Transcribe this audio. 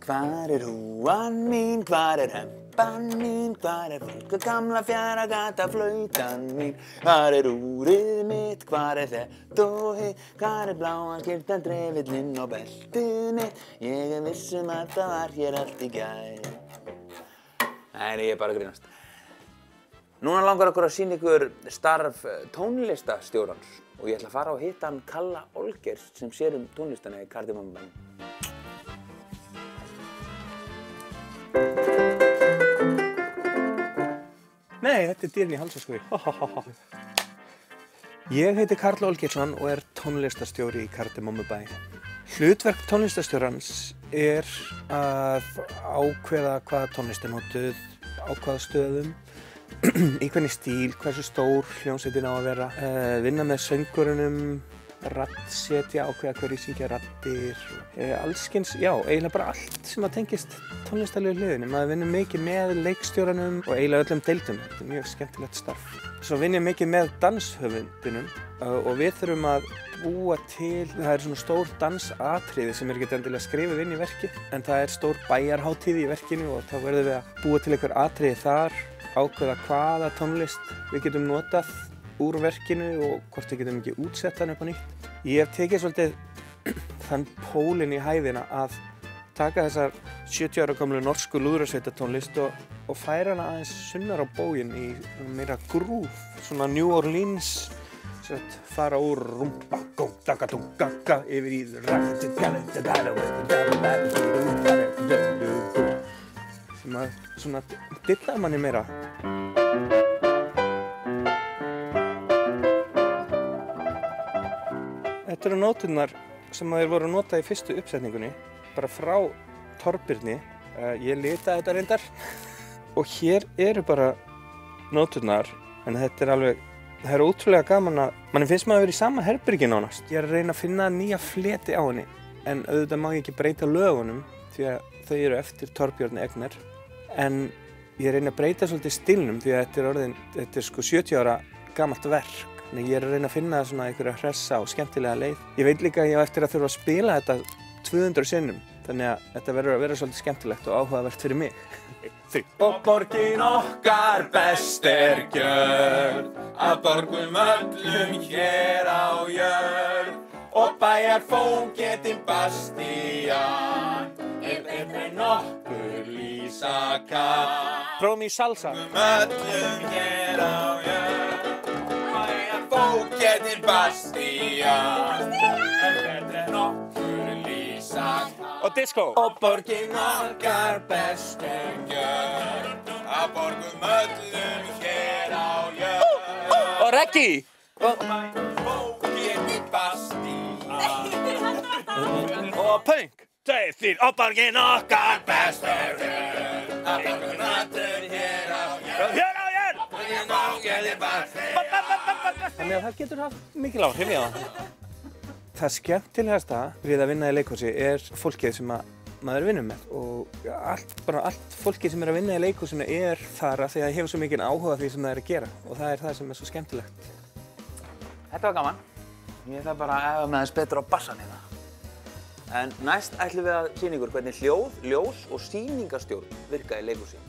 Hvar húan mín, hvar hempan mín, hvar fólk gamla fjæragata flautan mín? Hvar úrið mitt, hvar þetta og hitt? Hvar bláa skyrtan, trefillinn og beltið mitt? Ég viss að það var hér allt í gær. Nei, ég bara að grínast. Núna langar okkur að sýna ykkur starf tónlistastjórans og ég ætla að fara og hitta hann Kalla Olgers sem sér tónlistana í Kardimommubænum. Nei, þetta dýrin í halsaskói. Ég heiti Karl Olgersson og tónlistastjóri í Kardimommubæ. Hlutverk tónlistastjórans að ákveða hvaða tónlist notuð, á hvaða stöðum, í hvernig stíl, hversu stór hljómsveitin á að vera, vinna með söngurunum, raddsetja, ákveða hverju syngja raddir, allskyns, já, eiginlega bara allt sem tengist tónlistarlegu hliðinni. Maður vinnur mikið með leikstjóranum og eiginlega öllum deildum. Þetta er mjög skemmtilegt starf. Svo vinn ég mikið með danshöfundinum og við þurfum að búa til, það er svona stór dansatriði sem ekki endilega skrifið inn í verkið, en það er stór bæjarhátíð í verkinu og þá verðum við að búa til einhver atriði þar, ákveða hvaða tónlist við getum notað úr verkinu og hvort við getum ekki útsett hann upp á nýtt. Ég hef tekið svolítið þann pólinn í hæðina að taka þessar 70 ára gömlu norsku lúðrasveitatónlist og færa hana aðeins sunnar á bóginn í meira grúf, svona New Orleans, fara úr rumba, góndaka, dungaka, yfir í sem að svona dillar manni meira. Þetta eru nóturnar sem þeir voru að nota í fyrstu uppsetningunni, bara frá Torbirni. Ég litaði þetta reyndar. Og hér eru bara nóturnar, en þetta er alveg, það er ótrúlega gaman að, manni finnst maður að vera í sama herbergi nánast. Ég er að reyna að finna nýja fleti á henni, en auðvitað má ég ekki breyta lögunum, því að þau eru eftir Torbjörn Egner. En ég reyna að breyta svolítið stílnum, því að þetta er sko 70 ára gamalt verk. Þannig ég er að reyna að finna svona einhverja hressa og skemmtilega leið. Ég veit líka að ég á eftir að þurfa að spila þetta 200 sinnum, þannig að þetta verður að vera svolítið skemmtilegt og áhugavert fyrir mig. Og borgin okkar best gjörð, að borgum öllum hér á jörð, og bæjarfógetinn Bastían, þeir nokkur lýsa kann. Prófum í salsa. Öllum hér á jörð, bæjarfógetinn Bastían, þeir nokkur lýsa kann. Og disco. Og borgin okkar best gjörð, að borgum öllum hér á jörð. Og reggae. Og bæjarfógetinn Bastían. Og punk. 2, 4, og borgin okkar best gjörð, að borgum öllum hér á jörð. Hér á jörð. Borgin okkar best gjörð. Þannig að það getur haft mikil áhrif, já. Það skemmtilegasta við að vinna í leikhúsi fólkið sem maður vinnur með og allt fólkið sem að vinna í leikhúsinu þar af því að það hefur svo mikinn áhuga því sem það að gera og það það sem svo skemmtilegt. Þetta var gaman. Ég ætla bara að æfa með þess betur á bassann hérna. En næst ætlum við að sýna ykkur hvernig hljóð, ljós og sýningarstjórn virka í leikhúsi.